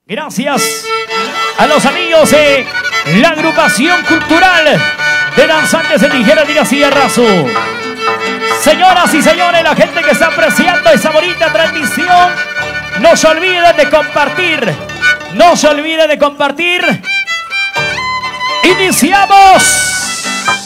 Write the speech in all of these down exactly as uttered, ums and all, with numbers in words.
Gracias a los amigos de la agrupación cultural de danzantes de tijera Dinastía Razo. Señoras y señores, la gente que está apreciando esta bonita transmisión, no se olviden de compartir. No se olviden de compartir. Iniciamos.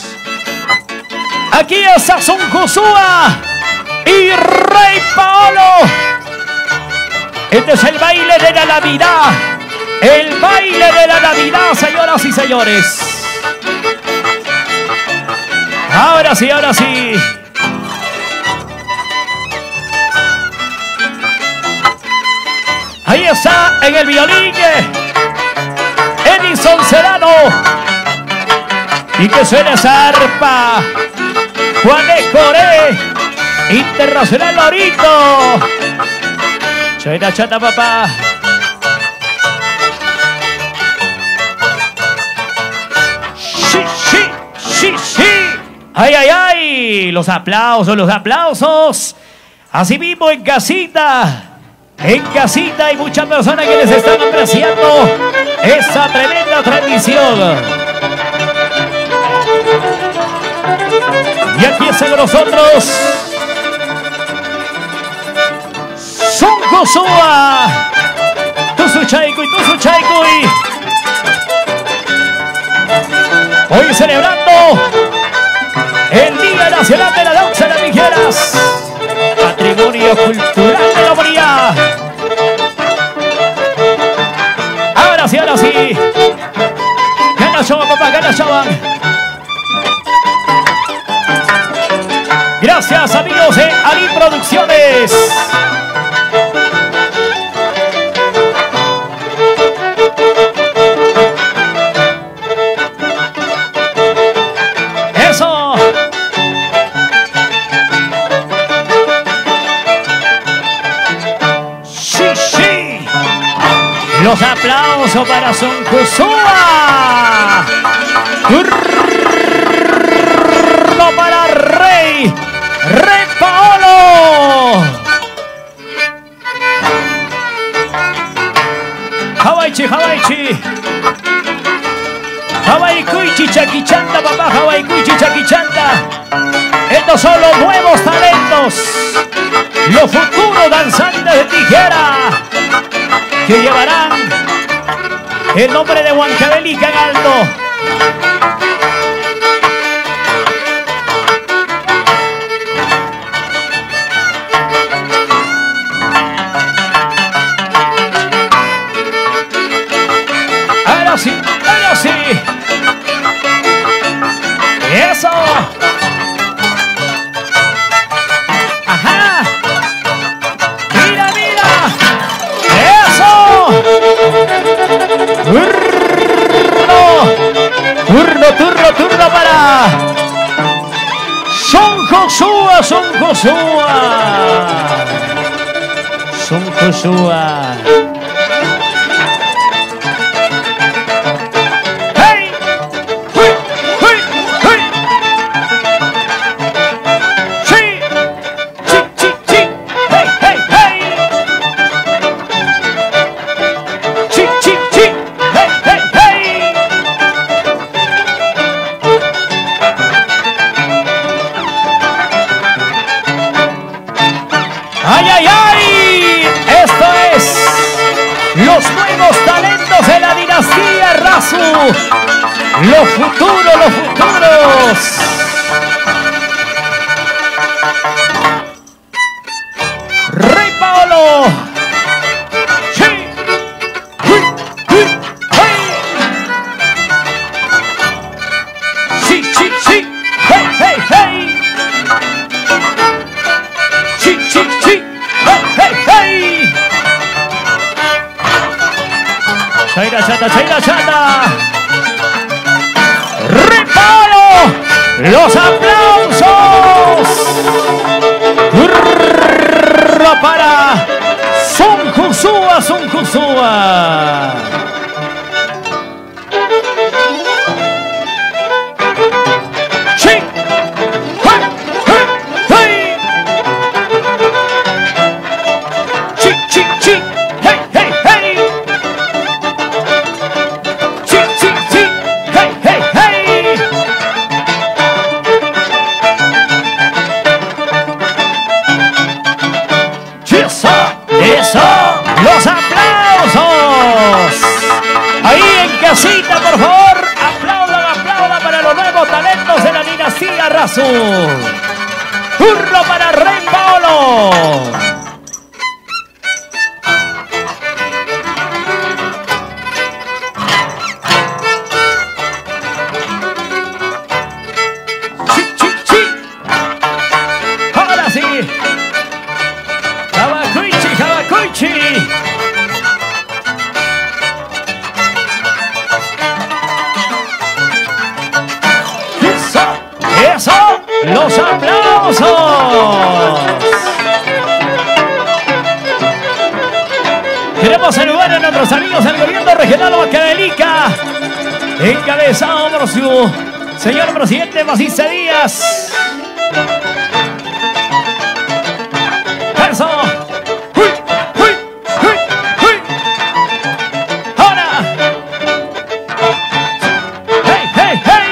Aquí está Son Josué y Rey Paolo. Este es el baile de la Navidad. El baile de la Navidad, señoras y señores. Ahora sí, ahora sí. Ahí está en el violín Edison Serrano. Y que suena esa arpa. Juan Coré, Internacional Lorito. Suena chata, papá. Sí, sí, sí, sí. Ay, ay, ay. Los aplausos, los aplausos. Así mismo en casita. En casita hay muchas personas que les están apreciando esta tremenda transmisión. Y aquí está con nosotros Son Josué, Tusu Chaycuy, Tusu Chaycuy. Hoy celebrando el Día Nacional de la Danza de las Tijeras, Patrimonio Cultural de la Humanidad. Ahora sí, ahora sí. Gana Chaban, papá, gana Chaban. Gracias, amigos de Ali Producciones. Eso. Sí, sí. Los aplausos para Son Josué. Turno para Rey. Rey Paolo. Hawaiichi, Hawaiichi. Hawaii Kuichi Chaquichanta, papá. Hawaii Kuichi Chaquichanta. Estos son los nuevos talentos, los futuros danzantes de tijera que llevarán el nombre de Huancavelica en alto. Ahora sí, ahora sí. Eso. Ajá. Mira, mira. Eso. Turno. Turno, turno, turno para Son Josué, Son Josué. Son Josué. ¡Ay, ay, ay! Esto es los nuevos talentos de la Dinastía Razo. Los futuros, los futuros. Rey Paolo. Sí. Sí, sí, sí. Hey, hey, hey. Sí, sí, sí. Hey, hey, hey. Chaira chata, chaira chata. Rey Paolo. Los aplausos. Turno para Son Josué, Son Josué. Razo. Turno para Rey Paolo. Sí, sí, sí. Ahora sí. Jabacuichi, Jabacuichi. ¡Eso! ¡Los aplausos! Queremos saludar a nuestros amigos del gobierno regional Huancavelica, encabezado por su señor presidente Macías Díaz. ¡Eso! ¡Uy! ¡Uy! ¡Uy! ¡Uy! ¡Ahora! ¡Hey, hey, hey!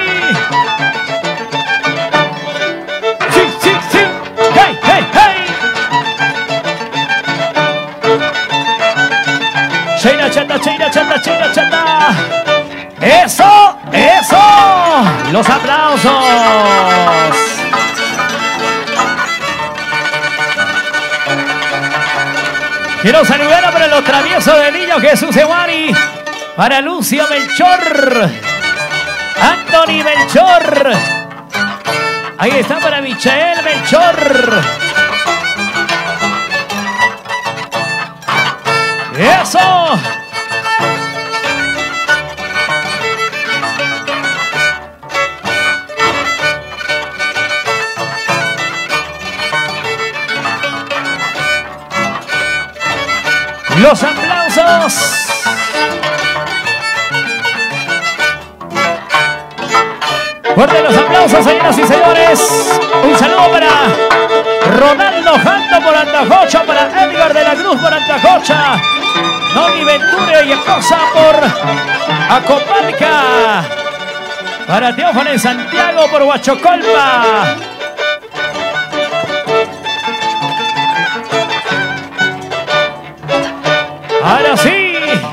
China, chata, china, chata, china, chata. ¡Eso! ¡Eso! ¡Los aplausos! Quiero saludar para los traviesos del niño Jesús Ewari, para Lucio Melchor, Anthony Melchor. Ahí está para Michael Melchor. ¡Eso! Los aplausos. Fuerte los aplausos, señoras y señores. Un saludo para Ronaldo Jando por Antajocha, para Edgar de la Cruz por Antajocha, Noni Ventura y esposa por Acopalca, para Teófano Santiago por Huachocolpa. Ahora sí.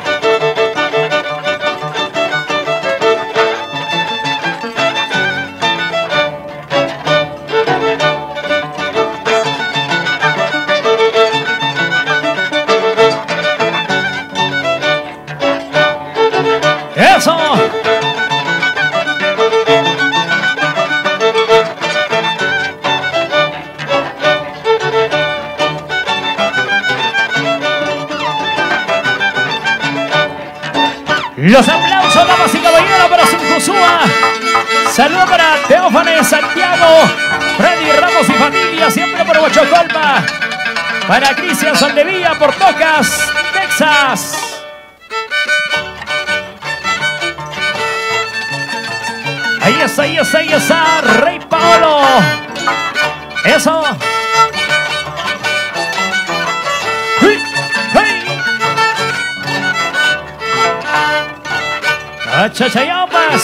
¡Eso! Los aplausos, damas y caballeros, para Sunjusúa. Saludos para Teófano Santiago, Freddy Ramos y familia, siempre por Huachocolpa. Para Cristian Soldevilla por Tocas, Texas. Ahí está, ahí está, ahí está, Rey Paolo. Eso. ¡Hey! ¡Hey! ¡Achachayambas!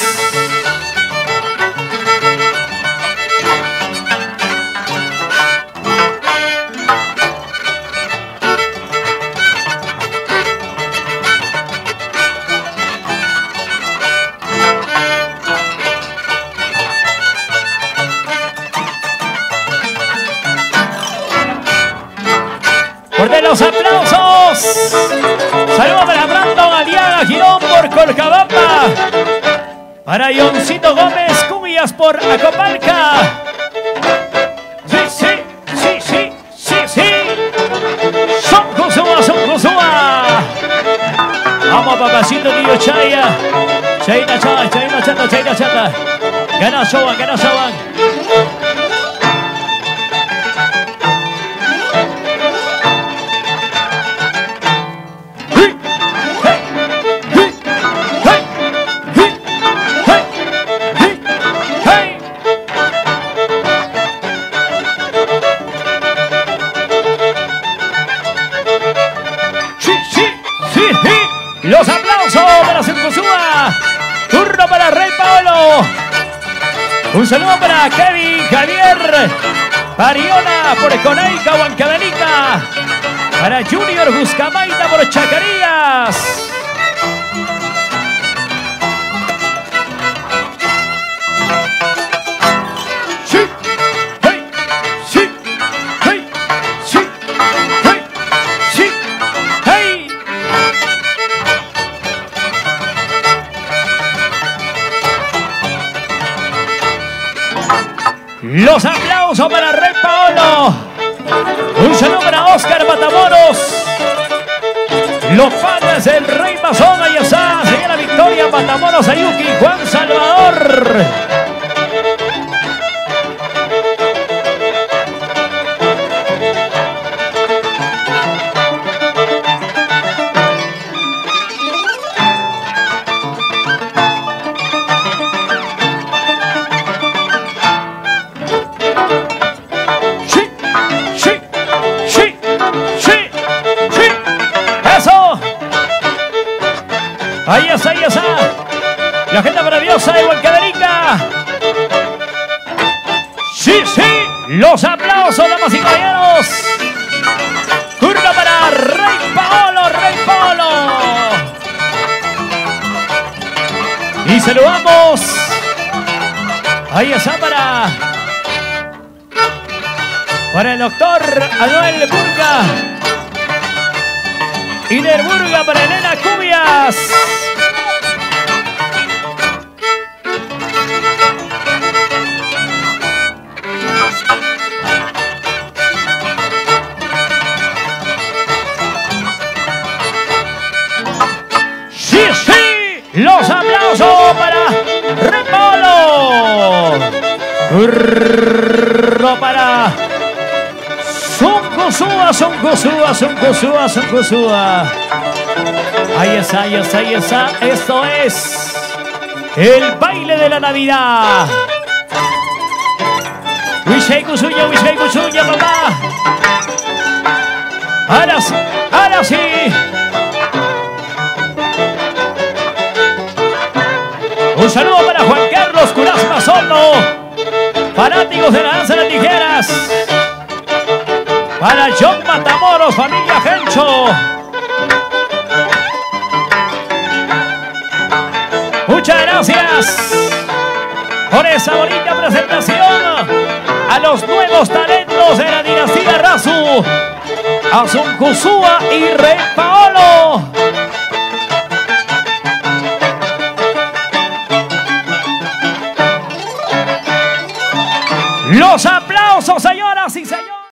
¡Fuerte los aplausos! Saludos para Brandon Aliaga Girón por Colcabamba. Para Ioncito Gómez Cubillas por Acopalca. Sí, sí, sí, sí, sí, sí. Son Josúa, son Josúa. Vamos, papacito, tío Chaya. Chayna, Chayna, Chayna, Chata, Chayna, Chata. Gana Showan, gana Showan. Los aplausos para Sunjusúa. Turno para Rey Paolo. Un saludo para Kevin Javier Pariona por Coneica, Huancavelica. Para Junior Buscamaita por Chacarías. Sí. Los aplausos para Rey Paolo. Un saludo para Oscar Matamoros. Los padres del Rey Masón. Ahí está, señora Victoria Matamoros, Ayuki, Juan Salvador. Ahí está, ahí está. La gente maravillosa de Huancavelica. Sí, sí. Los aplausos, damas y caballeros. Curva para Rey Paolo, Rey Paolo. Y saludamos. Ahí está para... Para el doctor Anuel Burga. Y del Burga para Elena Cubias. Sí, sí, los aplausos para Rey Paolo. Urro para Suncusúa, Suncusúa, Suncusúa, Suncusúa. Ahí está, ahí está, ahí está. Esto es el baile de la Navidad. Wishei Kusuya, Wishei Kusuya, papá. Ahora sí, ahora sí. Un saludo para Juan Carlos Curaz Mazono, fanáticos de la danza de las tijeras. Para John Matamoros, familia Gencho. Muchas gracias por esa bonita presentación a los nuevos talentos de la dinastía Rasu, a Suncusúa y Rey Paolo. Los aplausos, señoras y señores.